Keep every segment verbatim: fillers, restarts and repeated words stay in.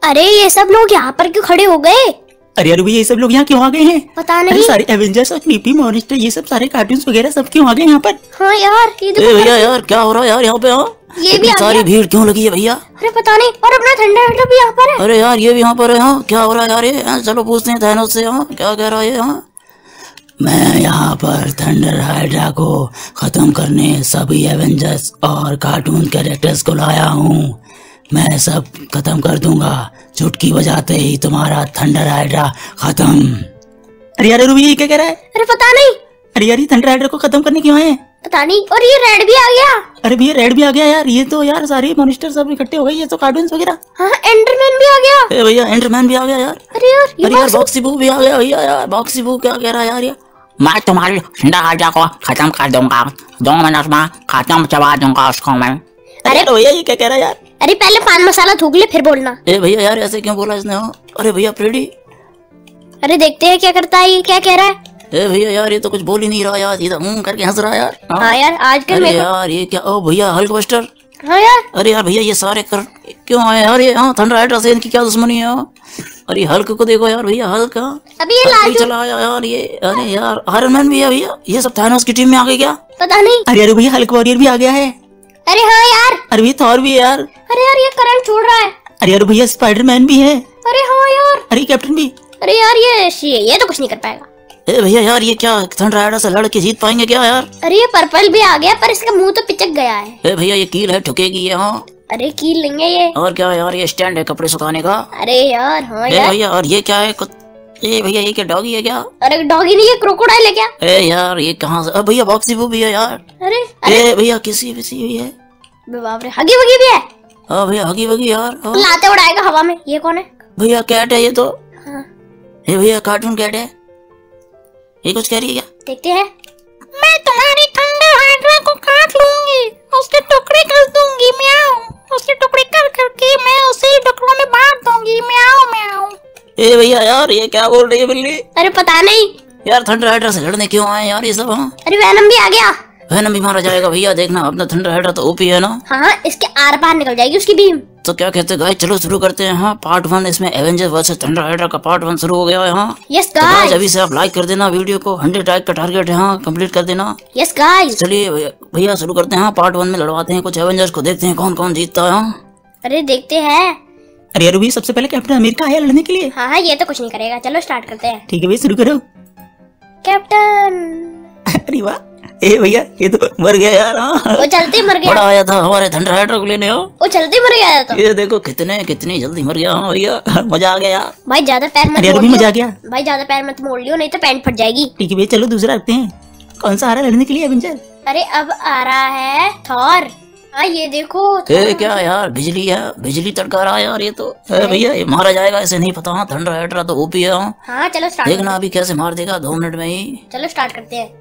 अरे ये सब लोग यहाँ पर क्यों खड़े हो गए? अरे यार ये सब लोग यहाँ क्यों आ गए हैं? पता नहीं। अरे सारे एवेंजर्स और क्रीपी मॉन्स्टर ये सब सारे कार्टून्स वगैरह सब क्यों आ गए यहाँ पर? हाँ यार ये देखो भैया यार क्या हो रहा है यार यहाँ पे? हाँ ये भी सारी भीड़ क्यों लगी है भैया? अरे पता नहीं। और अपना थंडरबर्ड भी यहाँ पर है। अरे यार ये भी यहाँ पर है। हाँ क्या हो रहा है यार ये? चलो पूछते हैं थैनोस से। हाँ क्या कह रहा है? हाँ मैं यहाँ पर थंडर हाइड्रा को खत्म करने सभी एवेंजर्स और कार्टून कैरेक्टर्स को लाया हूँ। मैं सब खत्म कर दूंगा, चुटकी बजाते ही तुम्हारा थंडर हाइड्रा खत्म। अरे यार रूबी ये क्या कह रहा है? अरे पता नहीं। अरे यार ये थंडर हाइड्रा को खत्म करने क्यों आए? पता नहीं। और ये रेड भी आ गया। अरे भैया रेड भी आ गया यार। ये तो यार सारे मॉन्स्टर सब इकट्ठे हो गए। ये तो कार्टून्स वगैरह। हाँ एंडरमैन भी आ गया। ए भैया एंडरमैन भी आ गया यार। अरे यार ये अरे यार बॉक्सी बू भी आ गया भैया। यार बॉक्सी बू क्या कह रहा है यार? ये मैं तुम्हारी थंडर हाइड्रा को खत्म कर दूंगा, दो मिनट में खत्म चबा दूंगा उसको मैं। अरे भैया ये क्या कह रहा है यार? अरे पहले पान मसाला थूक ले फिर बोलना। ए भैया यार ऐसे क्यों बोला इसने? हाँ अरे भैया प्रेडी। अरे देखते हैं क्या करता है ये, क्या कह रहा है। ए भैया यार ये तो कुछ बोल ही नहीं रहा यार, सीधा हूं करके हंस रहा है यार। हाँ यार आजकल अरे मेरे यार ये क्या? ओ भैया हल्क बस्टर। हाँ यार अरे यार भैया ये सारे कर क्यों आए यार ये? हाँ थंडर हाइड्रा से इनकी क्या दुश्मनी है? अरे हल्क को देखो यार भैया, हल्क अभी ये लाल चला आया यार ये। अरे यार आयरन मैन भी है भैया। ये सब थानोस की टीम में आ गए क्या? पता नहीं। अरे यार भैया हल्क वॉरियर भी आ गया है। अरे हाँ यार। अरे भैया थॉर भी है यार। अरे यार ये करंट छोड़ रहा है। अरे यार भैया स्पाइडरमैन भी है। अरे हाँ यार। अरे कैप्टन भी। अरे यार ये ये तो कुछ नहीं कर पाएगा। ए भैया यार ये क्या थंडर हाइड्रा से लड़ के जीत पाएंगे क्या यार? अरे ये पर्पल भी आ गया पर इसका मुंह तो पिचक गया है। ए भैया ये कील है, ठुकेगी ये। हाँ अरे कील लेंगे ये। और क्या यार ये स्टैंड है कपड़े सुखाने का। अरे यार हाँ ए यार। भैया और ये क्या है? ए भैया ये क्या डॉगी है क्या? अरे डॉगी नहीं है क्रोकोडाइल है क्या? ए यार ये कहाँ से? भैया बॉक्सी बू भी है यार। अरे ए भैया किसी किसी भी है। बाप रे हगी वगी भी है। हाँ भैया हगी वगी यार। हाँ। लाते उड़ाएगा हवा में। ये कौन है? भैया कैट है ये तो। हाँ। ए भैया कार्टून कैट है। ये कुछ कह रही है क्या? देखते हैं। मैं तुम्हारी थंडर हाइड्रा को काट लूंगी, उसके टुकड़े कर दूंगी, म्याऊं। उसके टुकड़े कर करके मैं उसे टुकड़ों में बांट दूंगी, म्याऊं म्याऊं। ए भैया यार ये क्या बोल रही है बिल्ली? अरे पता नहीं यार थंडर हाइड्रा से लड़ने क्यों आए यार ये सब? हाँ अरे वैनम भी आ गया। वैनम भी मारा जाएगा भैया, देखना अपना थंडर हाइड्रा तो ओपी है ना। हाँ इसके आर पार निकल जाएगी उसकी बीम। तो क्या कहते हैं गाइस, चलो शुरू करते हैं। हाँ पार्ट वन इसमें एवेंजर्स वर्सेस थंडर हाइड्रा का पार्ट वन शुरू हो गया है। हाँ यस तो गाइस गाइस। अभी से आप लाइक कर देना वीडियो को, हंड्रेड लाइक का टारगेट है। हाँ कंप्लीट कर देना। Yes guys. चलिए भैया भैया शुरू करते हैं। हाँ पार्ट वन में लड़वाते हैं कुछ एवेंजर्स को, देखते हैं कौन कौन जीतता है। हाँ अरे देखते हैं। अरे यार भैया सबसे पहले कैप्टन अमेरिका आया लड़ने के लिए। हाँ हाँ ये तो कुछ नहीं करेगा। चलो स्टार्ट करते हैं। ठीक है भैया शुरू करो। कैप्टन। अरे वाह ए भैया ये तो मर गया यार। हाँ वो चलते मर बड़ा गया। आया था हमारे थंडर हाइड्रा को लेने। हो वो चलते मर गया तो। ये देखो कितने कितनी जल्दी मर गया। हाँ भैया मजा आ गया यार। भाई ज्यादा पैर मत अरे यार मोड़ भी लियो। मजा आ गया। भाई ज्यादा पैर मत मोड़ लियो नहीं तो पैंट फट जाएगी। ठीक है भैया चलो दूसरा रखते हैं। कौन सा आ रहा है लड़ने के लिए एवेंजर? अरे अब आ रहा है थॉर। हाँ ये देखो ए क्या यार बिजली है, बिजली तड़का रहा है यार ये तो। ए भैया ये मारा जाएगा ऐसे नहीं पता। हाँ थंडर हाइड्रा तो ओपी है। हाँ हाँ चलो स्टार्ट। देखना अभी कैसे मार देगा दो मिनट में ही। चलो स्टार्ट करते हैं।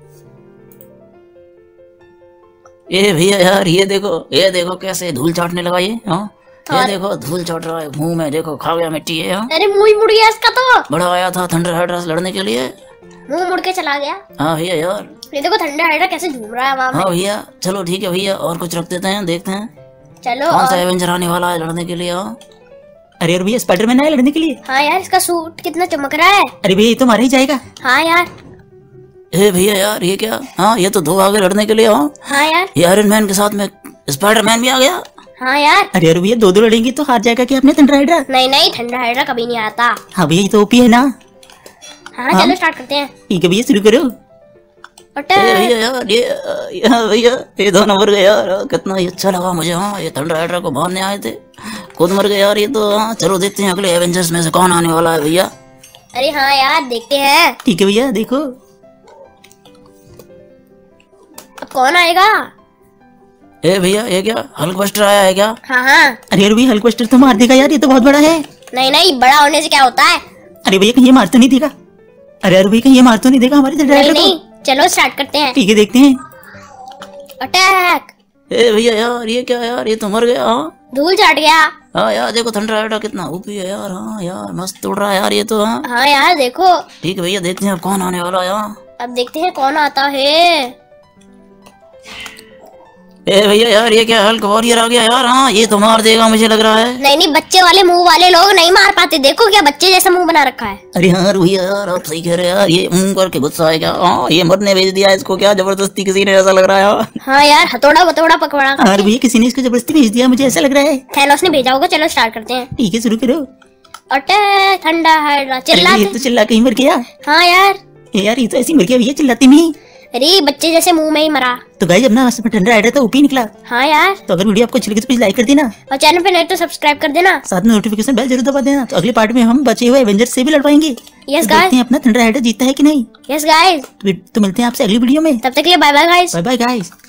ए भैया यार ये देखो ये देखो कैसे धूल चाटने लगा ये। हाँ ये और- देखो धूल चाट रहा है मुंह में, देखो खा गया मिट्टी है। हाँ अरे मुंह ही मुड़ गया इसका तो। बड़ा आया था थंडर हाइड्रा से लड़ने के लिए। मुंह मुड़ के चला गया। हाँ भैया यार। ये देखो ठंडा हाइड्रा कैसे झूम रहा है वहाँ में। हाँ भैया चलो ठीक है भैया और कुछ रख देते हैं, देखते हैं चलो कौन सा और... एवेंजर आने वाला है लड़ने के लिए। हाँ अरे यार भैया स्पाइडरमैन आया लड़ने के लिए। हाँ यार इसका सूट कितना चमक रहा है। अरे भैया ये तो मारा ही जाएगा। हाँ यार। ए भैया यार ये क्या? हाँ ये तो दो आगे लड़ने के लिए। हाँ हाँ यार। ये आयरन मैन के साथ में स्पाइडरमैन भी आ गया। हाँ यार। अरे यार भैया दो दो लड़ेंगे तो हार जाएगा क्या अपने थंडर हाइड्रा? नहीं नहीं ठंडा हाइड्रा कभी नहीं आता। हाँ भैया ये तो ओपी है ना। हाँ, हाँ। चलो स्टार्ट करते हैं। ठीक है भैया शुरू करो। ए भैया यार ये ये भैया ये दो नंबर गए यार, कितना ही अच्छा लगा मुझे। हाँ ये थंडर हाइड्रा को मारने आए थे, खुद मर गए यार ये तो। हाँ चलो देखते हैं अगले एवेंजर्स में से कौन आने वाला है भैया। अरे हाँ यार देखते हैं ठीक है भैया देखो। अब कौन आएगा। ए भैया ये क्या हल्क बस्टर आया है क्या? हाँ हाँ। अरे यार भैया हल्क बस्टर तो मार देगा यार, ये तो बहुत बड़ा है। नहीं नहीं बड़ा होने से क्या होता है। अरे भैया कहीं ये मार तो नहीं देगा? अरे यार भैया कहीं ये मार तो नहीं देगा हमारे थंडर नहीं हाइड्रा नहीं को? चलो स्टार्ट करते हैं। ठीक है देखते हैं। अटैक। ए भैया यार ये क्या यार, ये तो मर गया। हाँ धूल चाट गया। हाँ यार देखो थंडर हाइड्रा कितना ओपी है यार। हाँ यार मस्त उड़ रहा है यार ये तो। हाँ हाँ यार देखो। ठीक है भैया देखते हैं अब कौन आने वाला है। हाँ अब देखते हैं कौन आता है। ए भैया यार ये क्या हल्क वॉरियर आ गया यार। हाँ ये तो मार देगा मुझे लग रहा है। नहीं नहीं, बच्चे वाले मुंह वाले लोग नहीं मार पाते। देखो क्या बच्चे जैसा मुंह बना रखा है। अरे यार भैया यार आप सही कह रहे हैं यार। ये मुंह करके गुस्सा है क्या? हाँ ये मरने भेज दिया इसको क्या जबरदस्ती किसी ने, ऐसा लग रहा है यार। हाँ यार, हथौड़ा बतौड़ा पकड़ा। और भैया किसी ने इसको जबरदस्ती भेज दिया, मुझे ऐसा लग रहा है। थैनोस ने भेजा होगा। चलो स्टार्ट करते हैं। ठीक है शुरू करो। अटैक ठंडा हाइड्रा। चिल्ला। अरे ये तो चिल्ला के ही मर गया। हाँ यार। ए यार ये तो ऐसे ही मर गया भैया, चिल्लाते नहीं। अरे बच्चे जैसे मुंह में ही मरा। तो गाइस अपना ठंडा हाइड्रा तो ओपी निकला। हाँ यार। तो अगर वीडियो आपको अच्छी लगी तो प्लीज लाइक कर देना और चैनल पे नहीं तो सब्सक्राइब कर देना। साथ में नोटिफिकेशन बेल जरूर दबा देना। तो अगले पार्ट में हम बचे हुए एवेंजर्स से भी लड़वाएंगे। यस तो गाइस। देखते हैं अपना ठंडा हाइड्रा जीतता है कि नहीं। Yes guys. तो मिलते हैं आपसे अगली वीडियो में। तब तक के लिए bye bye guys. Bye bye guys.